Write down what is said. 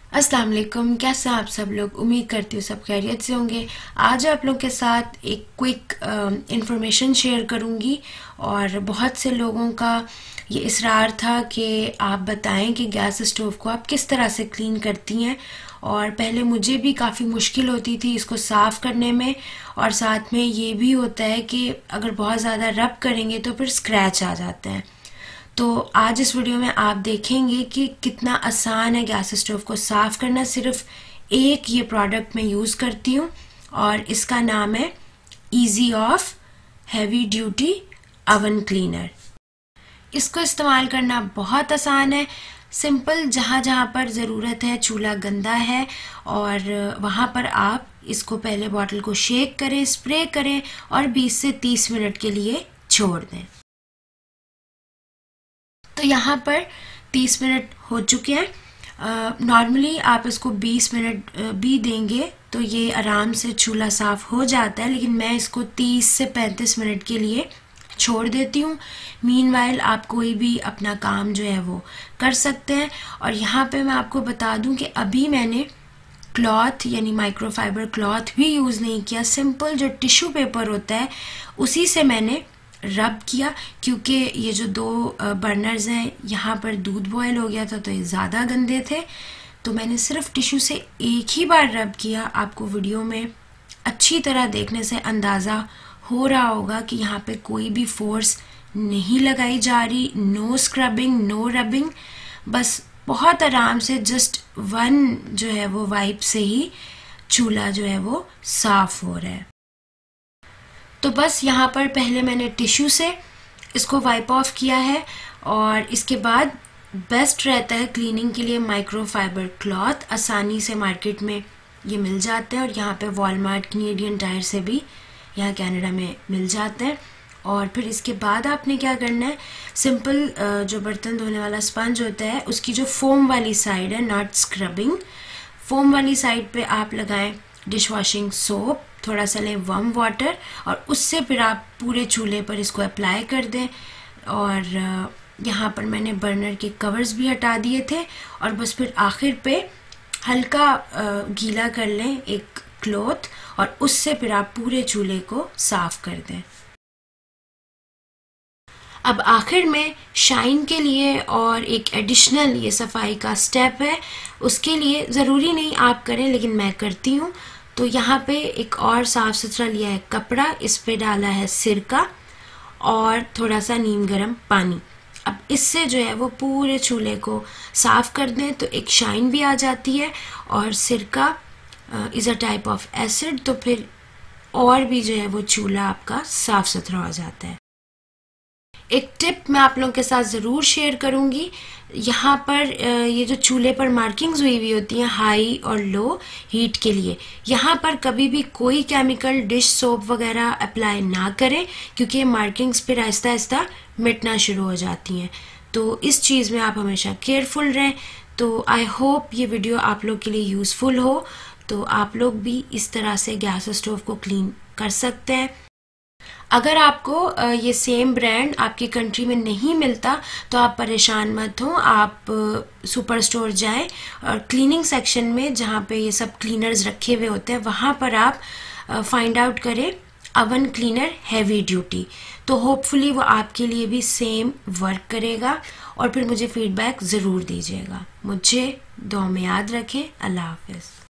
अस्सलाम वालेकुम। कैसे हैं आप सब लोग? उम्मीद करती हूँ सब खैरियत से होंगे। आज आप लोग के साथ एक क्विक इंफॉर्मेशन शेयर करूँगी और बहुत से लोगों का ये इसरार था कि आप बताएं कि गैस स्टोव को आप किस तरह से क्लीन करती हैं। और पहले मुझे भी काफ़ी मुश्किल होती थी इसको साफ़ करने में, और साथ में ये भी होता है कि अगर बहुत ज़्यादा रब करेंगे तो फिर स्क्रैच आ जाते हैं। तो आज इस वीडियो में आप देखेंगे कि कितना आसान है गैस स्टोव को साफ़ करना। सिर्फ एक ये प्रोडक्ट मैं यूज़ करती हूँ और इसका नाम है easy off heavy duty oven cleaner. इसको इस्तेमाल करना बहुत आसान है, सिंपल। जहाँ जहाँ पर ज़रूरत है, चूल्हा गंदा है और वहाँ पर आप इसको पहले बॉटल को शेक करें, स्प्रे करें और 20 से 30 मिनट के लिए छोड़ दें। तो यहाँ पर 30 मिनट हो चुके हैं। नॉर्मली आप इसको 20 मिनट भी देंगे तो ये आराम से चूल्हा साफ़ हो जाता है, लेकिन मैं इसको 30 से 35 मिनट के लिए छोड़ देती हूँ। मीनवाइल आप कोई भी अपना काम जो है वो कर सकते हैं। और यहाँ पे मैं आपको बता दूँ कि अभी मैंने क्लॉथ यानी माइक्रोफाइबर क्लॉथ भी यूज़ नहीं किया। सिंपल जो टिश्यू पेपर होता है उसी से मैंने रब किया, क्योंकि ये जो दो बर्नर्स हैं यहाँ पर दूध बॉयल हो गया था तो ये ज़्यादा गंदे थे। तो मैंने सिर्फ टिश्यू से एक ही बार रब किया। आपको वीडियो में अच्छी तरह देखने से अंदाज़ा हो रहा होगा कि यहाँ पे कोई भी फोर्स नहीं लगाई जा रही, नो स्क्रबिंग, नो रबिंग, बस बहुत आराम से जस्ट वन जो है वो वाइप से ही चूल्हा जो है वो साफ़ हो रहा है। तो बस यहाँ पर पहले मैंने टिश्यू से इसको वाइप ऑफ किया है और इसके बाद बेस्ट रहता है क्लीनिंग के लिए माइक्रोफाइबर क्लॉथ। आसानी से मार्केट में ये मिल जाते हैं और यहाँ पे वॉलमार्ट, कैनेडियन टायर से भी यहाँ कनाडा में मिल जाते हैं। और फिर इसके बाद आपने क्या करना है, सिंपल जो बर्तन धोने वाला स्पंज होता है उसकी जो फोम वाली साइड है, नॉट स्क्रबिंग, फोम वाली साइड पे आप लगाएं डिश वॉशिंग सोप, थोड़ा सा लें वार्म वाटर और उससे फिर आप पूरे चूल्हे पर इसको अप्लाई कर दें। और यहाँ पर मैंने बर्नर के कवर्स भी हटा दिए थे और बस फिर आखिर पे हल्का गीला कर लें एक क्लॉथ और उससे फिर आप पूरे चूल्हे को साफ कर दें। अब आखिर में शाइन के लिए और एक एडिशनल ये सफाई का स्टेप है, उसके लिए ज़रूरी नहीं आप करें लेकिन मैं करती हूँ। तो यहाँ पे एक और साफ़ सुथरा लिया है कपड़ा, इस पे डाला है सिरका और थोड़ा सा नीम गर्म पानी। अब इससे जो है वो पूरे चूल्हे को साफ़ कर दें तो एक शाइन भी आ जाती है। और सिरका is a type of acid, तो फिर और भी जो है वो चूल्हा आपका साफ़ सुथरा हो जाता है। एक टिप मैं आप लोगों के साथ ज़रूर शेयर करूंगी। यहाँ पर ये जो चूल्हे पर मार्किंग्स हुई हुई होती हैं हाई और लो हीट के लिए, यहाँ पर कभी भी कोई केमिकल डिश सोप वगैरह अप्लाई ना करें, क्योंकि ये मार्किंग्स फिर आहिस्ता आहिस्ता मिटना शुरू हो जाती हैं। तो इस चीज़ में आप हमेशा केयरफुल रहें। तो आई होप ये वीडियो आप लोग के लिए यूज़फुल हो, तो आप लोग भी इस तरह से गैस स्टोव को क्लीन कर सकते हैं। अगर आपको ये सेम ब्रांड आपकी कंट्री में नहीं मिलता तो आप परेशान मत हो, आप सुपर स्टोर जाएं और क्लीनिंग सेक्शन में जहाँ पे ये सब क्लीनर्स रखे हुए होते हैं वहाँ पर आप फाइंड आउट करें ओवन क्लीनर हैवी ड्यूटी। तो होपफुली वो आपके लिए भी सेम वर्क करेगा और फिर मुझे फीडबैक ज़रूर दीजिएगा। मुझे दुआ में याद रखें। अल्लाह हाफिज़।